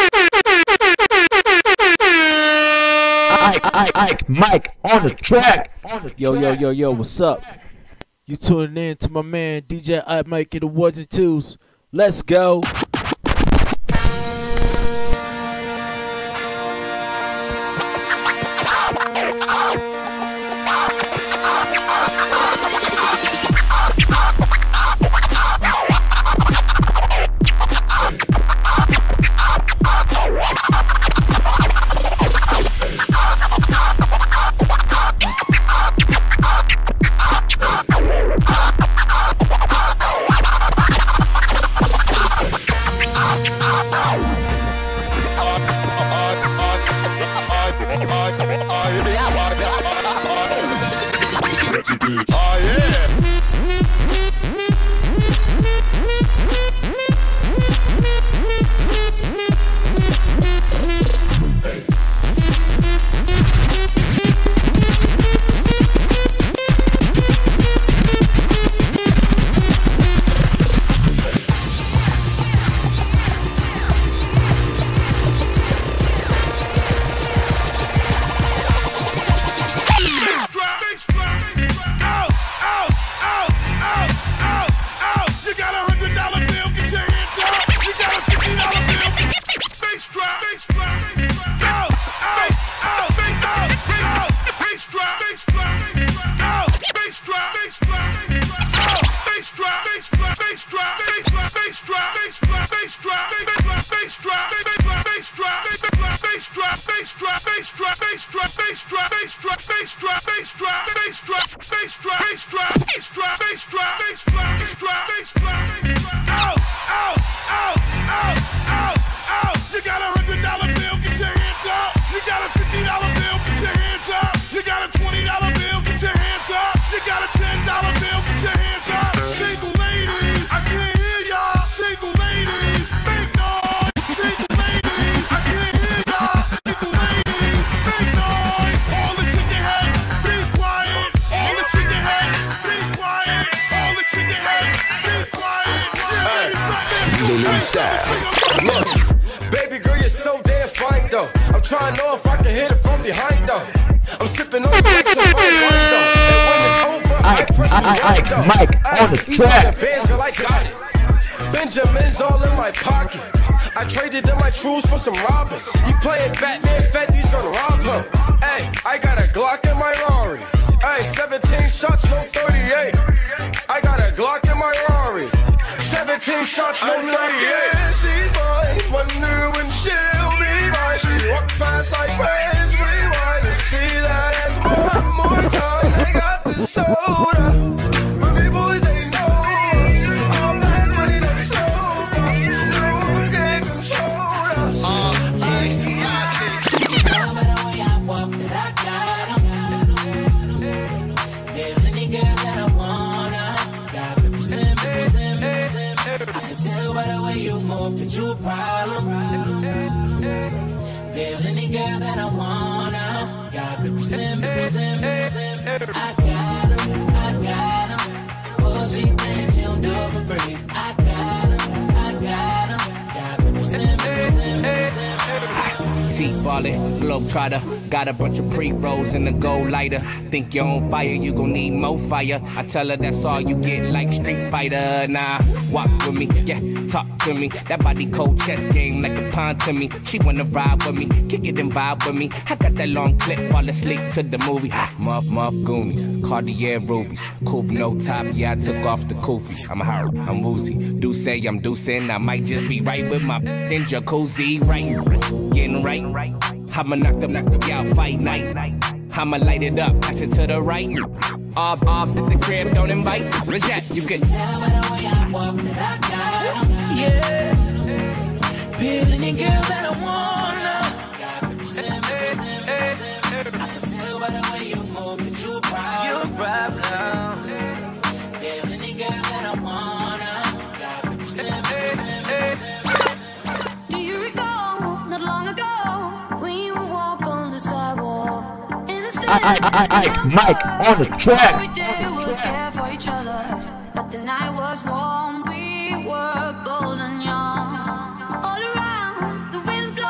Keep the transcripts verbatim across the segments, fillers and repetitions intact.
Ike, Ike, Ike, Mike on the track. Yo, yo, yo, yo, what's up? You tuning in to my man D J Ike Mike in the ones and twos. Let's go. Oh yeah. Baby girl, you're so damn fine though. I'm trying to know if I can hit it from behind though. I'm sipping on the like some fine wine though. And when it's over, I press Ike, Ike, Mike on the track. Bands, girl, I got it. Benjamin's all in my pocket. I traded in my trues for some robins. You playing Batman, Fetty's gonna rob him. Hey, I got a Glock in my Rari. Hey, seventeen shots, no thirty-eight. I got a Glock in my Rari. seventeen shots, no thirty-eight. She's mine. Wonder when she'll be mine. She walk past like praise rewind to see that as one more time. I got this soda. Remy boys, they know us. All past money, they sold us. No one can control us. Uh, yeah, yeah. No matter way I walk, that I got 'em. Feel any girl that I wanna. Got the sim, sim, sim. I can tell by the way you move that you a problem. Feel any girl that I wanna. Got the sim, sim, sim. I got 'em, I got 'em. Pussy things you do for free. I got 'em, I got 'em. Got the sim, sim, sim. T-ballin', globetrotter. Got a bunch of pre-rolls in the gold lighter. Think you're on fire, you gon' need more fire. I tell her that's all you get, like Street Fighter. Nah, walk with me, yeah, talk to me. That body cold chess game like a pawn to me. She wanna ride with me, kick it and vibe with me. I got that long clip, fall asleep to the movie. Muff, muff, Goonies, Cartier rubies. Coupe, no top, yeah, I took off the kufi. I'm hard, I'm woozy. Do say I'm deucing, I might just be right with my in jacuzzi, right? Getting right. I'ma knock them, knock them out, fight night. I'ma light it up, pass it to the right. Up, up, the crib, don't invite. Where's that? You can tell by the way I walk that I got 'em. Yeah. Peel any girl that I wanna. Got the sim, sim, sim. I can tell by the way you move that you a problem. You a problem. Peel any girl that I wanna. Got the sim, sim, sim. Do you recall not long ago when you would walk on the sidewalk? Ike, Ike, Ike, Mike on the track. Every day was care for each other, but the night was warm. We were bold and young. All around, the wind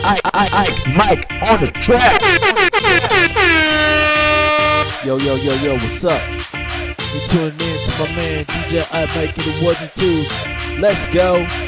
I, I, I, Mike on the track. Yo, yo, yo, yo, what's up? You tuning in to my man D J I Mike and the ones and twos. Let's go.